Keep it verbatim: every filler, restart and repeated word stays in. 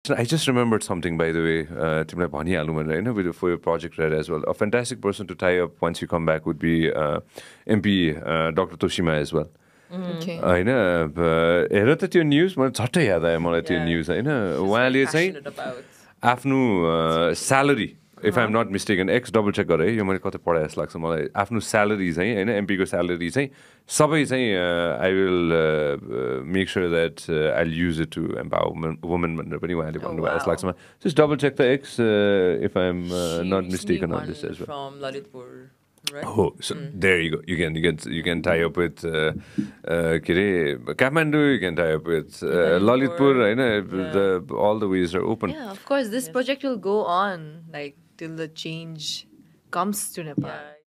person, I just remembered something, by the way, uh, tiमीलाई भनिहालौँ भनेर हैन, with for your project Red as well. A fantastic person to tie up once you come back would be uh, M P uh, Doctor Toshima as well. Okay. हैन हेर त त्यो news मलाई झट्टै याद आयो मलाई त्यो न्युज हैन उहाँले चाहिँ आफ्नो salary if I'm not mistaken, X double check गरे यो मैले कतै पढाए जस्तो लाग्छ मलाई आफ्नो स्यालेरी चाहिँ हैन एमपी को स्यालेरी चाहिँ सबै चाहिँ I will uh, make sure that uh, I'll use it to empower women भनेर पनि उहाँले भन्नुभयो जस्तो लाग्छ मलाई. Just double check the X uh, if I'm uh, not mistaken on this as well. From Lalitpur. Right? Oh, so mm. there you go. You can you can you can tie up with uh, uh, Kathmandu. You can tie up with uh, Lalitpur. I know yeah. the all the ways are open. Yeah, of course. This yes. project will go on like till the change comes to Nepal. Yeah.